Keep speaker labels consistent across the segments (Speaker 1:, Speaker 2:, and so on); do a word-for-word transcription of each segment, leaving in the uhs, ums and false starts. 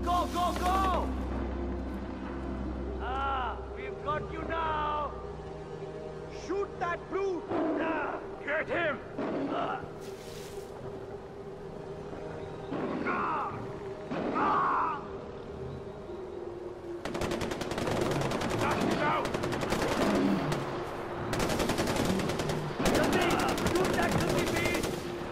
Speaker 1: Go, go, go! Ah, we've got you now! Shoot that brute! Ah, get him! Ah. Ah. Ah. Knock him out! Jaldi! Shoot that cookie beast!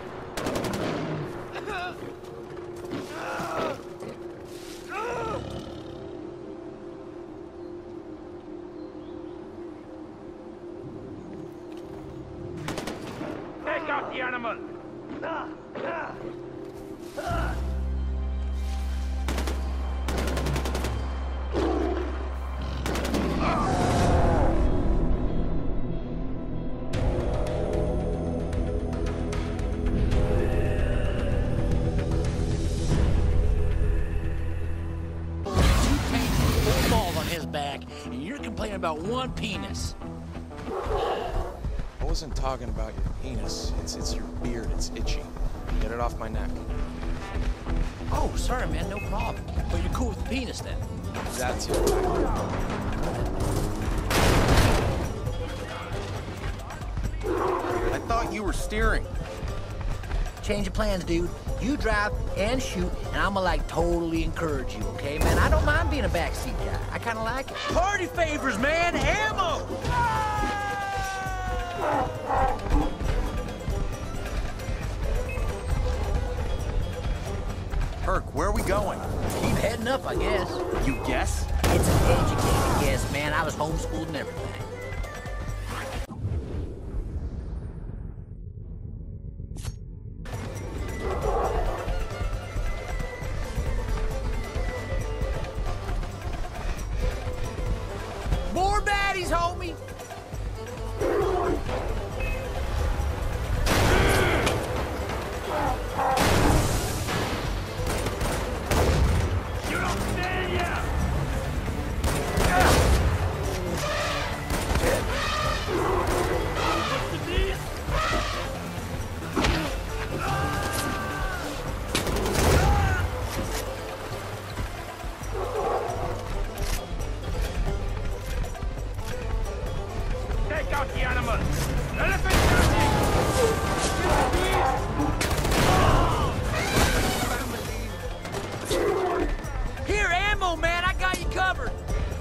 Speaker 1: Take out the animal!
Speaker 2: And you're complaining about one penis.
Speaker 3: I wasn't talking about your penis. It's it's your beard. It's itchy. Get it off my neck.
Speaker 2: Oh, sorry, man. No problem. But you're cool with the penis, then?
Speaker 3: That's it.
Speaker 4: I thought you were steering.
Speaker 2: Change of plans, dude. You drive and shoot, and I'ma like totally encourage you, okay, man? I don't mind being a backseat guy. I kind of like it. Party favors, man! Ammo!
Speaker 4: Herc, where are we going?
Speaker 2: Keep heading up, I guess.
Speaker 4: You guess?
Speaker 2: It's an educated guess, man. I was homeschooled and everything. More baddies, homie!
Speaker 1: You don't stand yet! What's the deal? Take out the animal! Elephant jumping!
Speaker 2: Here, ammo, man! I got you covered!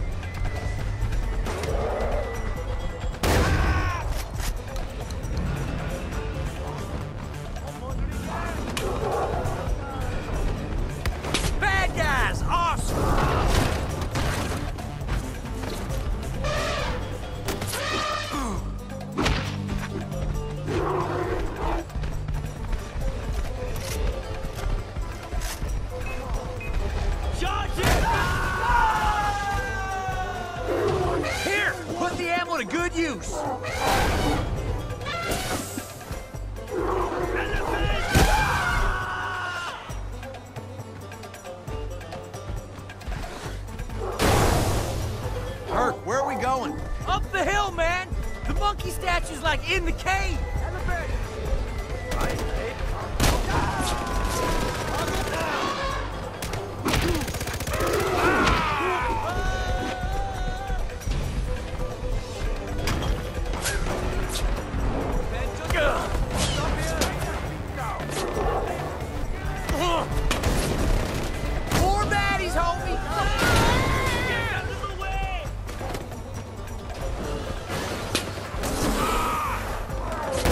Speaker 2: Bad guys! Awesome! Here, put the ammo to good use.
Speaker 4: Herc, where are we going?
Speaker 2: Up the hill, man. The monkey statue's like in the cave. More baddies, homie.
Speaker 1: Get out of the way!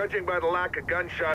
Speaker 5: Judging by the lack of gunshot